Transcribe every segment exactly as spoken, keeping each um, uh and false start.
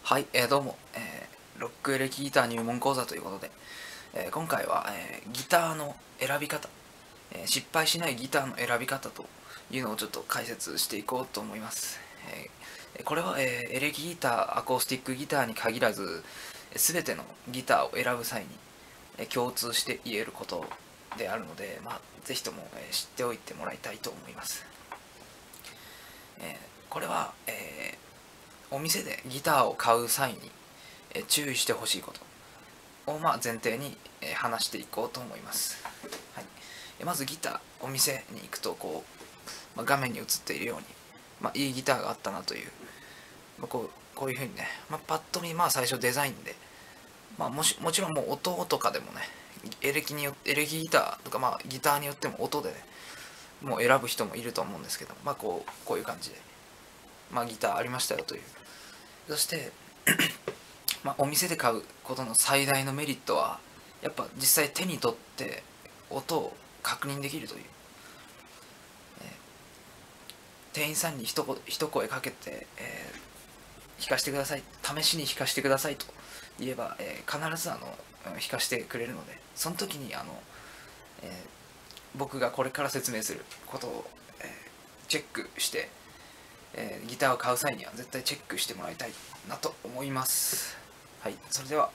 はい、えーどうも、えーロックエレキギター入門講座ということで、えー今回は、えーギターの選び方、えー失敗しないギターの選び方というのをちょっと解説していこうと思います。えーこれは、えーエレキギター、アコースティックギターに限らず、すべてのギターを選ぶ際に、えー共通して言えることであるので、まあ、ぜひとも、えー知っておいてもらいたいと思います。えーこれは、えーお店でギターを買う際に、えー注意してほしいことを、まあ、前提に、えー話していこうと思います。はい、まずギター、お店に行くとこう、まあ、画面に映っているように、まあ、いいギターがあったなという、まあ、こうこういうふうにね、まあ、パッと見、まあ、最初デザインで、まあ、もしもちろんもう音とかでもね、エレキによってエレキギターとか、まあ、ギターによっても音でね、もう選ぶ人もいると思うんですけど、まあ、こうこういう感じで、まあ、ギターありましたよという。そしてまあ、お店で買うことの最大のメリットはやっぱ実際手に取って音を確認できるという、えー店員さんに一声一声かけて、えー弾かしてください、試しに弾かしてくださいと言えば、えー必ずあの弾かしてくれるので、その時にあの、えー僕がこれから説明することを、えーチェックして、えーギターを買う際には絶対チェックしてもらいたいなと思います。はい、それでは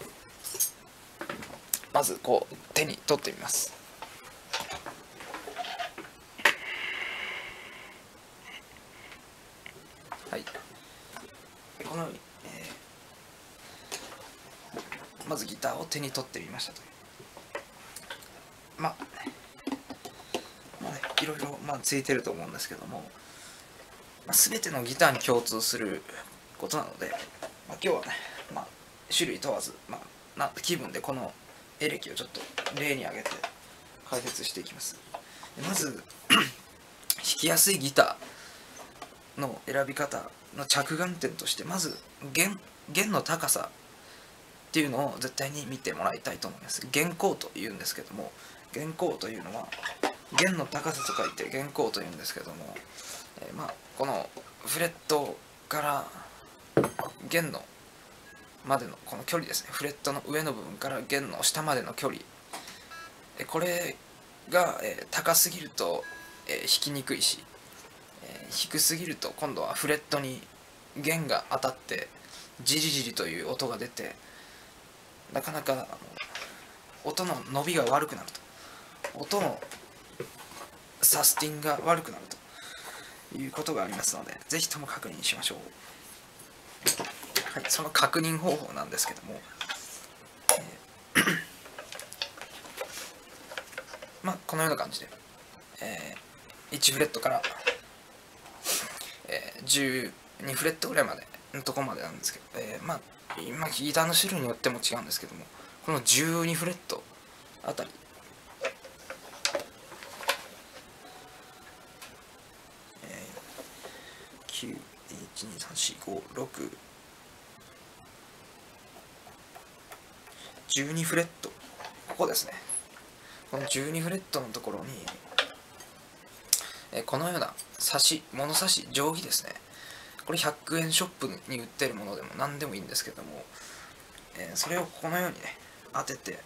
まずこう手に取ってみます。はい、このように、えーまずギターを手に取ってみましたという。まあ、まあね、いろいろ、まあ、ついてると思うんですけども、まあ、全てのギターに共通することなので、まあ、今日はね、まあ、種類問わず、まあ、な気分でこのエレキをちょっと例に挙げて解説していきます。まず弾きやすいギターの選び方の着眼点として、まず弦弦の高さっていうのを絶対に見てもらいたいと思います。弦高というんですけども、弦高というのは弦の高さと書いて弦高というんですけども、えー、まあこのフレットから弦のまでのこの距離ですね、フレットの上の部分から弦の下までの距離、えこれが、えー、高すぎると、えー、弾きにくいし、えー、低すぎると今度はフレットに弦が当たってジリジリという音が出て、なかなかあの音の伸びが悪くなると、音のサスティンが悪くなるということがありますので、ぜひとも確認しましょう。はい、その確認方法なんですけども、えーまあこのような感じで、えー、いちフレットから、えー、じゅうにフレットぐらいまでのところまでなんですけど、えー、まあ今ギターの種類によっても違うんですけども、このじゅうにフレットあたり、えー、きゅう、いち、に、さん、よん、ご、ろく、じゅうにフレット、ここですね。このじゅうにフレットのところに、えー、このような差し物差し定規ですね。これひゃくえんショップに売ってるものでも何でもいいんですけども、えー、それをこのようにね当てて、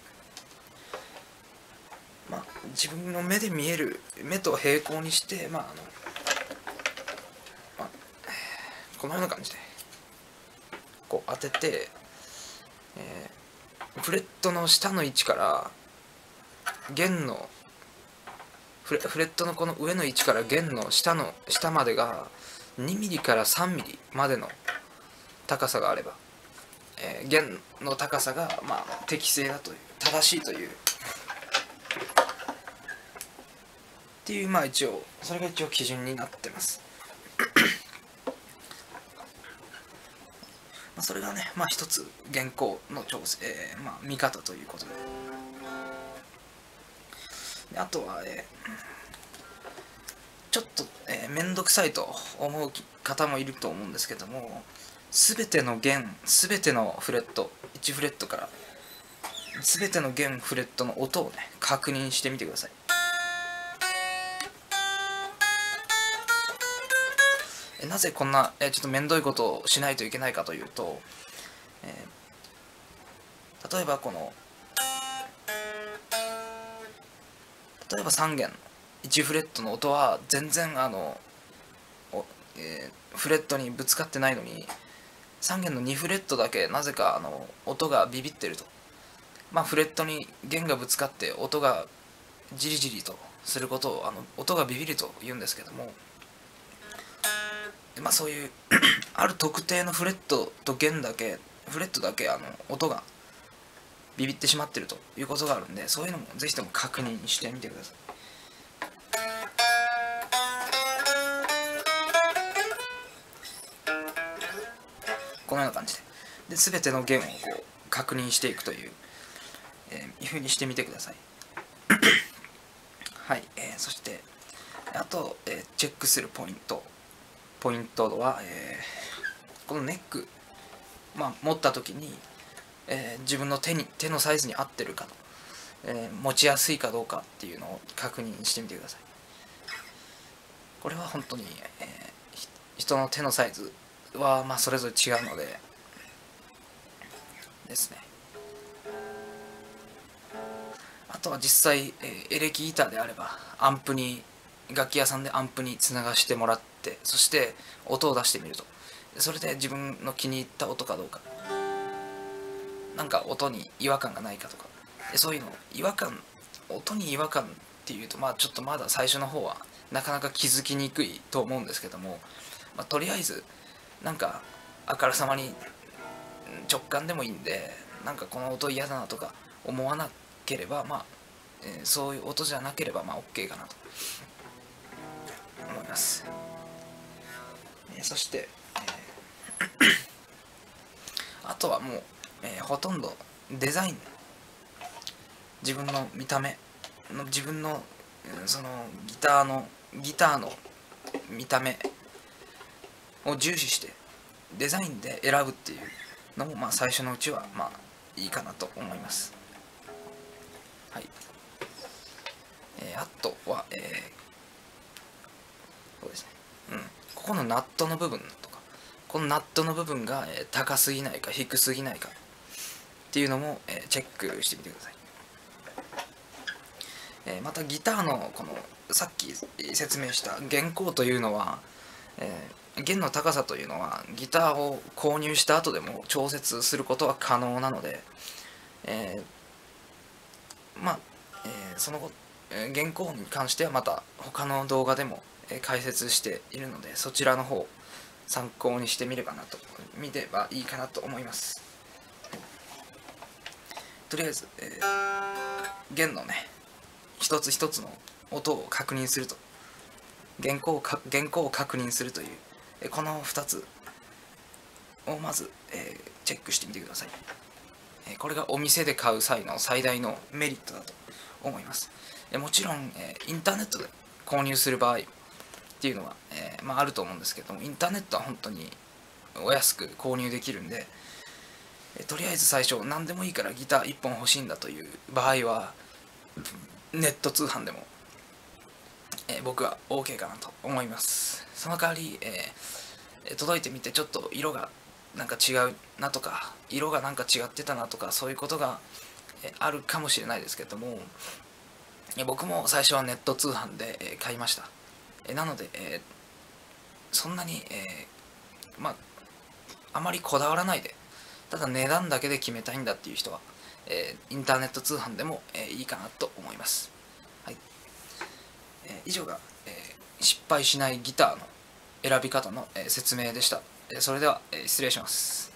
まあ、自分の目で見える目と平行にして、まああのまあ、このような感じでこう当てて、えー、フレットの下の位置から弦のフレフレットのこの上の位置から弦の下の下までがにミリからさんミリまでの高さがあれば、えー、弦の高さが、まあ、適正だという、正しいというっていう、まあ一応それが一応基準になってます。まあそれがね、まあ一つ弦高の調整、えー、まあ見方ということで、であとは、えー、ちょっと、えー、めんどくさいと思う方もいると思うんですけども、全ての弦、全てのフレット、いちフレットから全ての弦フレットの音をね確認してみてください。 なぜこんな、えー、ちょっと面倒いことをしないといけないかというと、えー、例えばこの例えばさん弦のいちフレットの音は全然あの、えー、フレットにぶつかってないのに、さん弦のにフレットだけなぜかあの音がビビってると、まあ、フレットに弦がぶつかって音がジリジリとすることをあの音がビビると言うんですけども、まあ、そういうある特定のフレットと弦だけフレットだけあの音がビビってしまっているということがあるんで、そういうのもぜひとも確認してみてください。このような感じでで全ての弦をこう確認していくという、えー、いうふうにしてみてください。はい、えー、そしてあと、えー、チェックするポイントポイントは、えー、このネック、まあ、持った時に、えー、自分の手に手のサイズに合ってるかと、えー、持ちやすいかどうかっていうのを確認してみてください。これは本当に、えー、人の手のサイズは、まあ、それぞれ違うのでですね。あとは実際、えー、エレキギターであればアンプに楽器屋さんでアンプにつながしてもらって、そして音を出してみると、それで自分の気に入った音かどうか、なんか音に違和感がないかとか、そういうの違和感音に違和感っていうと、まあちょっとまだ最初の方はなかなか気づきにくいと思うんですけども、まあ、とりあえずなんかあからさまに直感でもいいんで、なんかこの音嫌だなとか思わなければ、まあ、えー、そういう音じゃなければまあ OK かなと思います。えー、そして、えー、あとはもう、えー、ほとんどデザイン、自分の見た目の自分のそのギターのギターの見た目を重視してデザインで選ぶっていうのも、まあ最初のうちはまあいいかなと思います。はい。えー、あとは、えー、そうですね。うん。ここのナットの部分とか、このナットの部分が、えー、高すぎないか低すぎないかっていうのも、えー、チェックしてみてください。えー、またギターのこのさっき説明した弦高というのは、えー、弦の高さというのはギターを購入した後でも調節することは可能なので、えー、まあ、えー、その後、えー、弦高に関してはまた他の動画でも、えー、解説しているので、そちらの方を参考にしてみればなと見ればいいかなと思います。とりあえず、えー、弦のね一つ一つの音を確認すると、原稿をか原稿を確認するというこのふたつをまず、えー、チェックしてみてください。えー、これがお店で買う際の最大のメリットだと思います。えー、もちろん、えー、インターネットで購入する場合っていうのは、えーまあ、あると思うんですけども、インターネットは本当にお安く購入できるんで、えー、とりあえず最初何でもいいからギターいっぽん欲しいんだという場合はネット通販でも、えー、僕は OK かなと思います。その代わり、えー、届いてみてちょっと色がなんか違うなとか、色がなんか違ってたなとか、そういうことが、えー、あるかもしれないですけども、えー、僕も最初はネット通販で、えー、買いました。えー、なので、えー、そんなに、えー、まああまりこだわらないで、ただ値段だけで決めたいんだっていう人は、えー、インターネット通販でも、えー、いいかなと思います。はい。えー、以上が、えー、失敗しないギターの選び方の、えー、説明でした。えー、それでは、えー、失礼します。